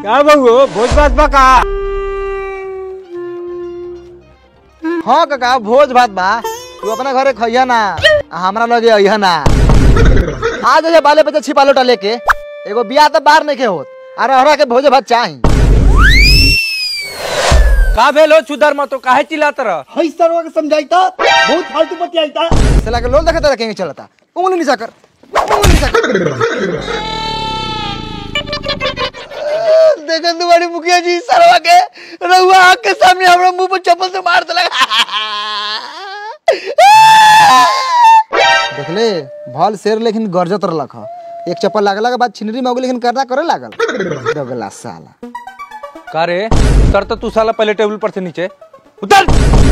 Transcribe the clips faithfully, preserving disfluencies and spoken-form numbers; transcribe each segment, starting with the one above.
क्या बहु भोज भात बा का? हाँ काका भोज भात बा। तू अपना घरे खइया ना, हमरा लगे अइहा ना। आज जे बाले बच्चे छिपा लोटा लेके एगो बियाह तो बाहर नहीं के होत, अरे हमरा के भोज भात चाही। का भेलो चुदर मत तो काहे चिल्लात रह? हई सरवा के समझाइता, बहुत फालतू बतियाइता। साला के लोल देखत रह के चलता। उंगली नीचा कर, उंगली नीचा कर। देखन तुम्हारी मुखिया जी सरवा के रहुआ आँख के सामने हमरा मुंह पर चप्पल से मार देला। देखले भल शेर लेकिन गरजत रहलक ह। एक चप्पल लागला के बाद छिनरी में हो गेल लेकिन करना करे लागल। दगला साला। का रे उतर तो तू साला पहले टेबल पर से नीचे उतर।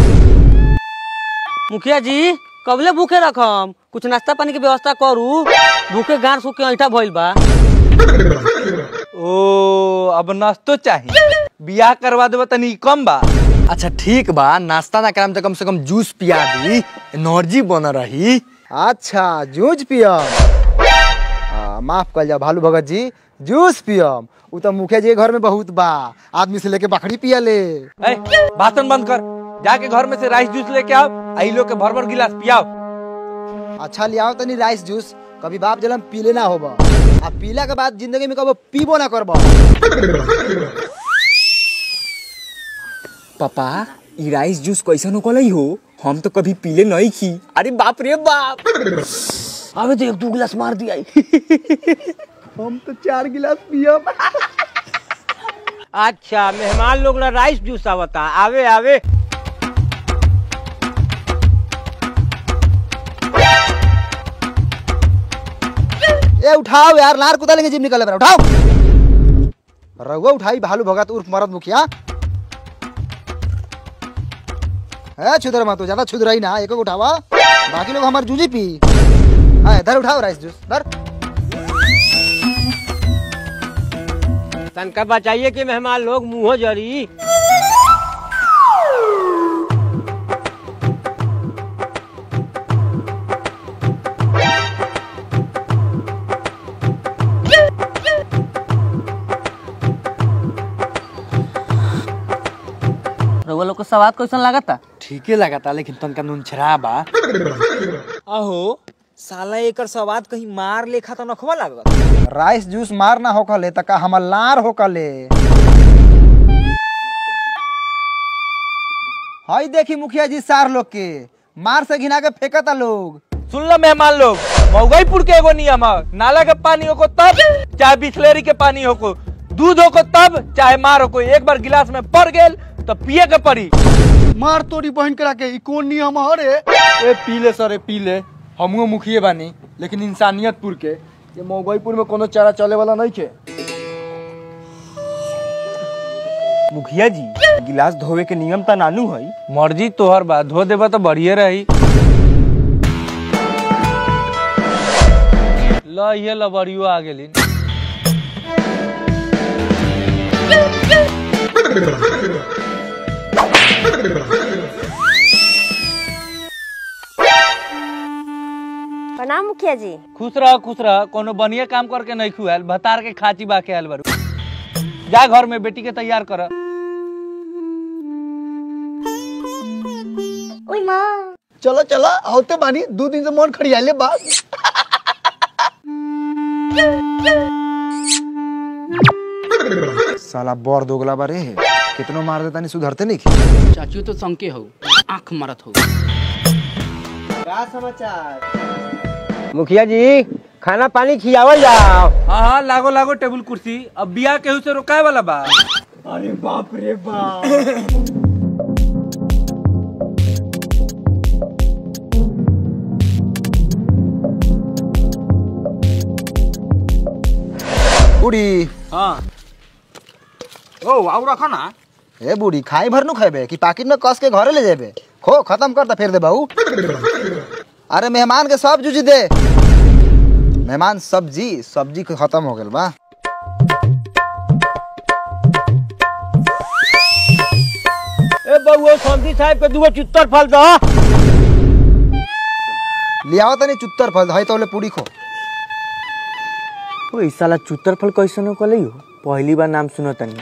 मुखिया जी कबले भूखे रखम, कुछ नाश्ता पानी की व्यवस्था करू। भूखे गांड सूख के ऐठा भइल बा। ओ अब नाश्तो चाहिए, बियाह करवा देबा तनी कम बा। अच्छा ठीक बा, नाश्ता ना करम तो कम से कम जूस पिया दी, एनर्जी बन रही। अच्छा जूस पियम, माफ कर जा भालू भगत जी, जूस पियम। उ तो मुखिया जी घर में बहुत बा, आदमी से लेके बकरी पिया ले। ए, भाषण बंद कर, जाके घर में से राइस जूस लेके आओ, आई लोग के भर भर गिलास पियाओ। अच्छा ले आओ तनी राइस जूस, कभी बाप जलम पीले ना होबा, आ पीला के बाद जिंदगी में कबो पीबो ना करबा। पापा ई राइस जूस कैसन होकलई हो? हम तो कभी पीले नहीं की। अरे बाप रे बाप। अबे तो एक दो गिलास मार दिया। हम तो चार गिलास पियम। अच्छा मेहमान लोग ला राइस जूस आवता, आवे आवे। ए उठाओ यार, लार कुदा लेंगे जिम निकल, उठाओ। रघुआ उठाई भालू भगत उर्फ मरद मुखिया। है छुदर मत, ज्यादा छुदर ही ना, एक उठावा, बाकी लोग हमारे जूझी पी। है इधर उठाओ राइस जूस, इधर। तनका बचाइए कि मेहमान लोग मुंह जरी। रउआ लोग को स्वाद कैसन लागता? ठीके लगाता, लेकिन तनका नून छरा बा। आहो साला एकर स्वाद कहीं मार लेखा तो नखवा लागल। राइस जूस मार ना होकले तका हमर लार होकले। हाय देखी मुखिया जी सार लोग के मार से घिना के फेंकता लोग। सुन लो मेहमान लोग, मऊगईपुर के एगो नियम है, नाला के पानी हो को तब, चाहे बिस्लेरी के पानी हो को, दूध हो को तब, चाहे मार हो को। एक बार गिलास में पड़ गेल तो पिए के पड़ी। मार तोरी बहन करा के, ई कौन नियम हरे? ए पीले सरे पीले, हमहू मुखिए बानी, लेकिन इंसानियतपुर के, ये मऊगईपुर में कोनो चारा चले वाला नहीं के। मुखिया जी गिलास धोवे के नियम त नानू है। मर्जी तोहर बा, धो देबा तो बढ़िया रही। ल ये लबड़ियो आ गेली। प्रणाम मुखिया जी। खुश रह खुश रह, कोनो बढ़िया काम करके नहीं खुआल, भतार के खाची बा के आल बारू। जा घर में बेटी के तैयार कर। ओए माँ चलो चलो होते बानी, दो दिन से मन खड़ियाले बा। साला बोर दोगला बारे कितनो मार देता नहीं सुधरते नहीं। चाचू तो संके हो, आंख मारत हो। क्या समाचार? मुखिया जी खाना पानी खियावल जाओ। हाँ हाँ लागो लागो टेबुल कुर्सी, अब बियाह केहू से रोकाए वाला बा। अरे बाप रे बाप। बूढ़ी हाँ ओ आउ रखा ना। ए बूढ़ी खाई भर नु खेबे कि पाकिट में कस के घरे ले जेबे? खो खत्म कर ता फिर दे बाऊ। अरे मेहमान के सब जूझी दे। मेहमान सब्जी सब्जी खत्म हो गेल बा। ए बउआ संती साहब के दुगो चुत्तर फल दो। लियाओ तनी चुत्तर फल है तो ले पूरी खो। ओ ई साला चुत्तर फल कैसन हो कलई हो? पहली बार नाम सुनो तनी।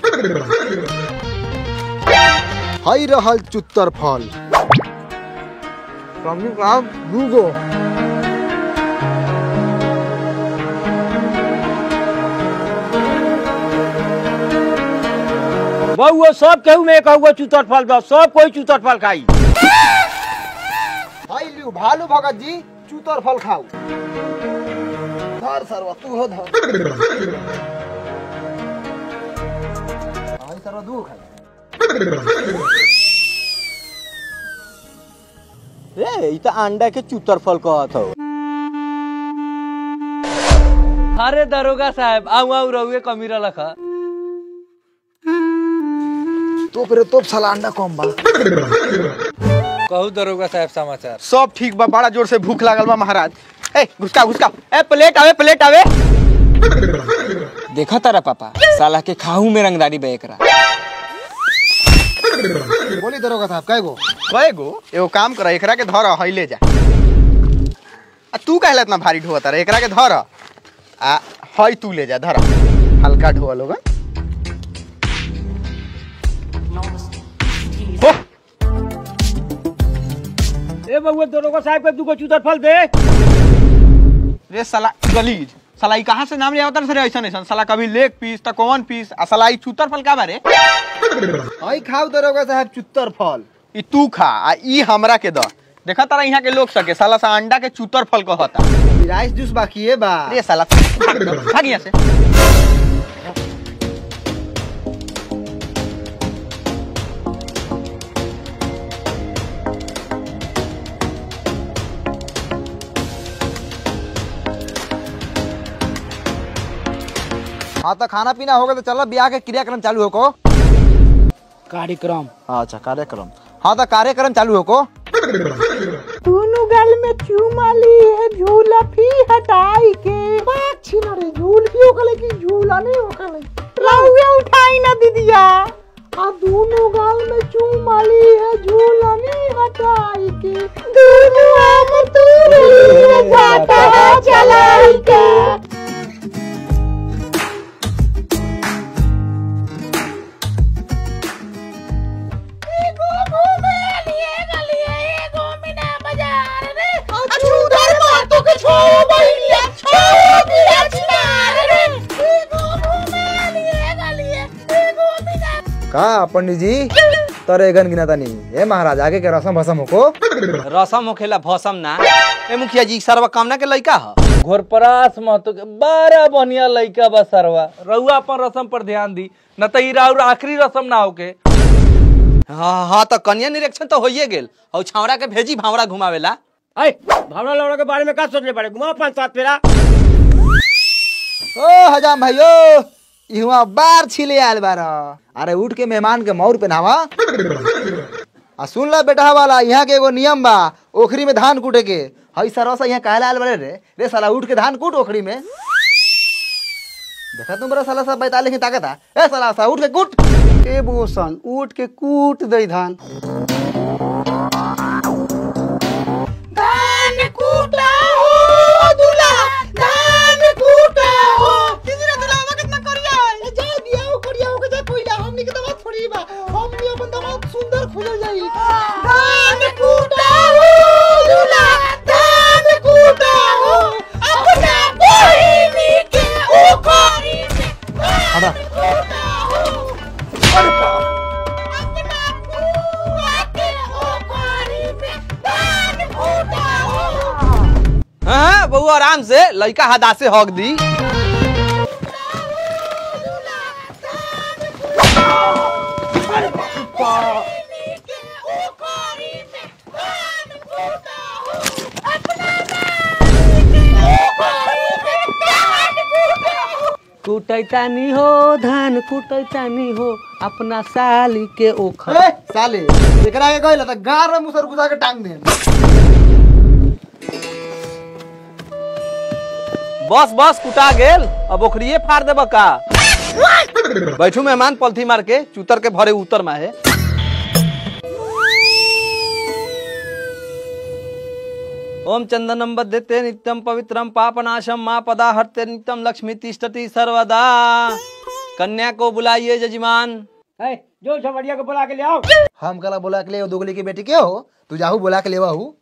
हई रहल चुत्तर फल कमी काम दूगो। बहुआ सब केहू में कहूँ चूतर फल बा, सब कोई चूतर फल खाई। हई लियो भालू भगत जी चुत्तर फल खाऊ। धर सरवा तू हो धर। हई सरवा दू खाई। ए ई त अंडा के चुत्तर फल कहत हो। अरे दरोगा साहब आऊ आऊ रहुए कमीरा लखा। तो फिर तो साला अंडा कम बा। कहू दरोगा साहब समाचार। सब ठीक बा, बड़ा जोर से भूख लागल बा महाराज। ए घुसका घुसका, ए प्लेट आवे प्लेट आवे। देखा तारा पापा साला के खाहू में रंगदारी बे एकरा। बोली दरोगा साहब कय गो? कय गो? एगो काम कर, एकरा के धर हई ले जा। आ तू काहे इतना भारी ढोता रे? एकरा के धर आ हई तू ले जा, धर हल्का ढोआ लोग। ए बउआ दरोगा साहब के दुगो चूतर फल दे। रे साला गलीज, साला ई कहां से नाम ले आवता रे? ऐसा ऐसा साला कभी लेग पीस त कौन पीस, आ साला ई चूतर फल का बारे? हई खाऊ दरोगा साहब चुत्तर फल। ई तू खा आ ई हमरा के द। देखा तारा यहाँ के लोग सके साला सा अंडा के चूतर फल कहता। राइस जूस बाकी है बा। रे साला भाग यहाँ से। हाँ तो खाना पीना होगा तो चलो ब्याह के क्रियाक्रम चालू हो को। कार्यक्रम अच्छा कार्यक्रम। हाँ तो कार्यक्रम चालू हो को। दोनों गल में चूमा ली है झूला फी हटाई के बात छीना रे झूल की ओकले की झूला नहीं ओकले लाउया उठाई ना दीदिया। आ दोनों गल में चूमा ली है झूला नहीं हटाई के दोनों आम तूरी है जाता है चलाई के। का पंडित जी तरे गन गिना तानी ए महाराज आगे के रसम भसम होको। रसम होखेला भसम ना। ए मुखिया जी सरवा कामना के लइका ह। घोरपरास महतो के बारह बढ़िया लइका बा सरवा। रउआ अपन रसम पर ध्यान दी, न त ई राउर आखिरी रसम ना होके। हाँ हाँ तो कन्या निरीक्षण तो होइए गेल और छावड़ा के भेजी भावड़ा घुमावेला। आई भावना लौड़ा के बारे में का सोचले पड़े? घुमाओ पांच सात फेरा। ओ हजाम भाइयो इहवा बार छिले आयल बार। अरे उठ के मेहमान के मौर पे नहावा। आ सुन ला बेटा वाला यहाँ के एगो नियम बा, ओखरी में धान कूटे के। हई सरवा यहाँ काहे आयल बारे रे? रे साला उठ के धान कूट ओखरी में। देखा तुम बड़ा साला सब बैताले की ताकत है। ए साला सा उठ के कूट। ए बोसन उठ के कूट दे धान। धान कूटा हो दूल्हा धान कूटा हो। किसी ने दुल्हा कितना करिया है जा दिया हो करिया हो के जा कोइला हमनी के दमाद थोड़ी बा। हमनी अपन दमाद सुंदर खुजल जाई। धान कूटा हो दूल्हा धान कूटा हो अपना बहिनी के ओखरी में धान कूटा हो। अरे अपना बुआ के ओखरी में धान कूटा हो। हाँ बउआ आराम से लइका हदा से हक दी। कुटैतानी हो धान कुटैतानी हो अपना साली के ओखर। ए साले एकरा के कहला त गार में मुसर घुसा के टांग दे। बस बस कुटा गेल, अब ओखरिए फाड़ देब का। बैठू मेहमान पलथी मार के चूतर के भरे उतर माहे। ओम चंदनम बद्धते नित्यम पवित्रम पापनाशम मां पदा हरते नित्यम लक्ष्मी तिष्ठति सर्वदा। कन्या को बुलाइए जजमान। है, जो झमरिया को बुला के ले आओ। हम कला बोला के ले दोगली की बेटी के हो, तू जाहू बोला के लेवा हूँ।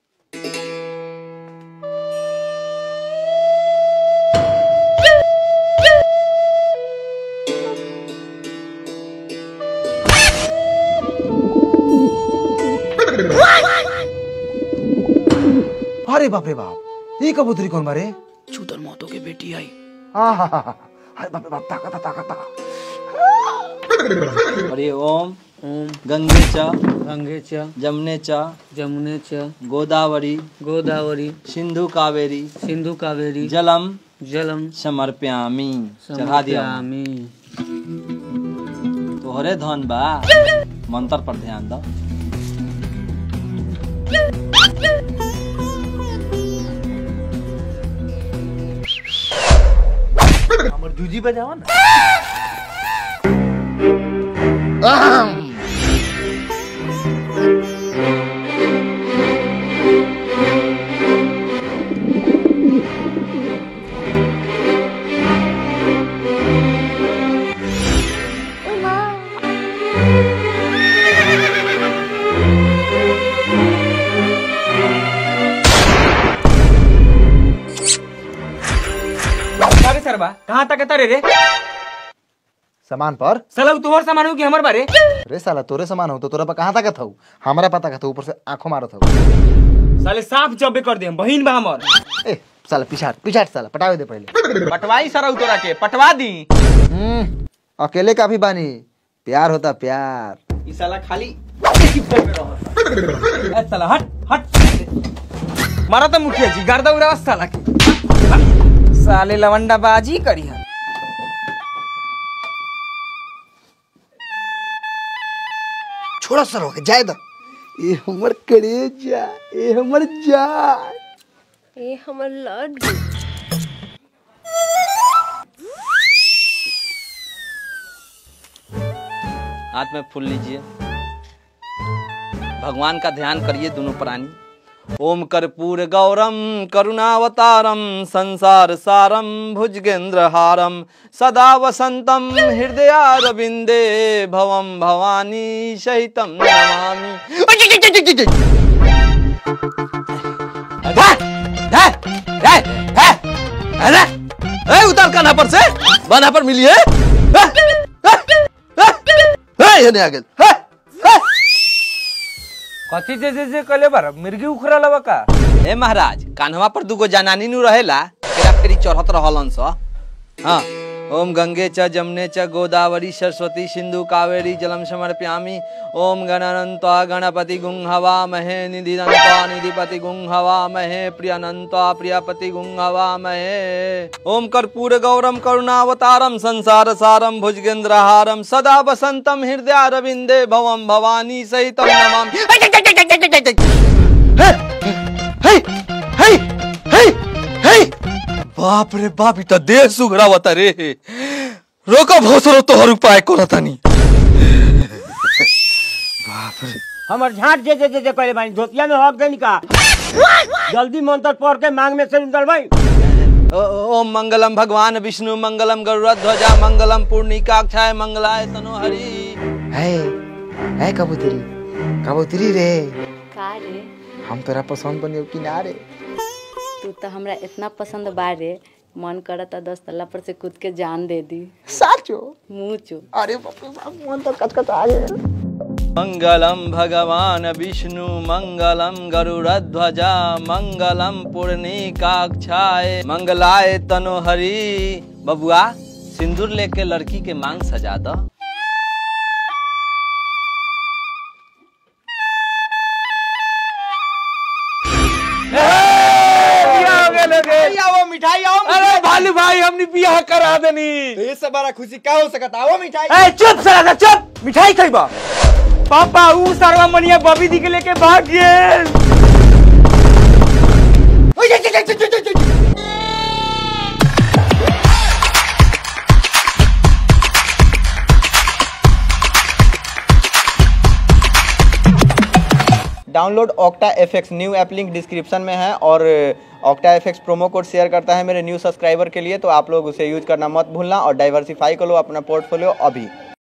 अरे बाप रे बाप, ये कबूतरी कौन मारे? चूतन महतो की बेटी आई। हाँ हाँ हाँ हाँ, अरे बाप रे बाप, ताकत ताकत। अरे ओम ओम गंगे च गंगे च जमुने च जमुने च गोदावरी गोदावरी सिंधु कावेरी सिंधु कावेरी जलम जलम समर्प्यामी। चढ़ा दिया। समर्पयामि। तोहरे धन बा, मंत्र पर ध्यान दो। हमर जूजी बजावा ना। सरबा कहाँ तक तारे रे? सामान पर साला तोहर सामान हो कि हमर बारे? रे साला तोरे सामान हो तो तोरा पर कहाँ तक था? हमारा पता का था, ऊपर से आंखों मारो था। साले साफ जब्बे कर दे, बहिन बा हमर। ए साला पिछाट पिछाट साला पटावे दे पहले। पटवाई सर तोरा के पटवा दी। हम्म, अकेले का भी बानी, प्यार होता प्यार। ई साला खाली ए साला हट हट। मारा तो मुखिया जी गर्दा उड़ा साला के। साले लवंडा बाजी करी है। छोड़ा सर हो जाए द। ए हमर कलेजा, ए हमर जान, ए हमर लड्डू। हाथ में फूल लीजिए, भगवान का ध्यान करिए दोनों प्राणी। ओम कर्पूर गौरम करुणावतारम संसार सारम भुजगेंद्र हारम सदा वसंतम हृदयारविंदे भवम भवानी सहितम नमामि। उतार कान्हा पर से, बान्हा पर मिलिए। कथी जे जे जे कले बार मिर्गी उखरा लवा का? ए महाराज, कान्हवा पर दुगो जनानी नु रहेला, तेरा फेरी चढ़त रहलन स। हां, ओम गंगे च जमुने च गोदावरी सरस्वती सिंधु कावेरी जलम समर्प्यामि। ओम गणानंता गणपति गुं हवा महे निधिनंता निधिपति गुं हवा महे प्रियनंता प्रियपति गुं हवा महे। ओम कर्पूर गौरम करुणावतारम संसार सारम भुजगेंद्र हारम सदा वसंतम हृदयारविंदे भवम भवानी सहितम नमामि। हे हे हे हे बाप रे बाप, इतना देह सुगरावता रे। रोका भोसरो तोहर उपाय करत तानी। बाप रे, हमर झाट जे जे जे जे करे बानी धोतिया में हक गई का। जल्दी मंत्र पढ़ के मांग में से निकल भाई। ओम मंगलम भगवान विष्णु मंगलम गरुड़ध्वजा मंगलम पूर्णिकाक्षाय मंगलाय तनोहरि। है है कबूतरी, कबूतरी रे, का रे? हम तोरा पसंद बनियो कि ना रे? तू तो हमरा इतना पसंद बारे, मन करता दस तल्ला पर से कूद के जान दे दी। साचो? मुँह चो। अरे बाप रे बाप, मन तो कचकच आ गया। मंगलम भगवान विष्णु मंगलम गरुड़ध्वजा मंगलम पूर्णिकाक्षाय मंगलाय तनोहरि। बबुआ, सिंदूर लेके लड़की के मांग सजा दो। आओ मिठाई आओ। अरे भालू भाई, हमने बियाह करा देनी। ये सब बड़ा खुशी का हो सकता है? वो मिठाई। ए चुप साला, चुप। मिठाई खाइबा? पापा ऊ सरवा मनिया बबी दी के लेके भाग गेल। Download Octa F X new app link description में है और Octa FX promo code share करता है मेरे न्यू सब्सक्राइबर के लिए, तो आप लोग उसे यूज करना मत भूलना और डाइवर्सिफाई कर लो अपना पोर्टफोलियो अभी।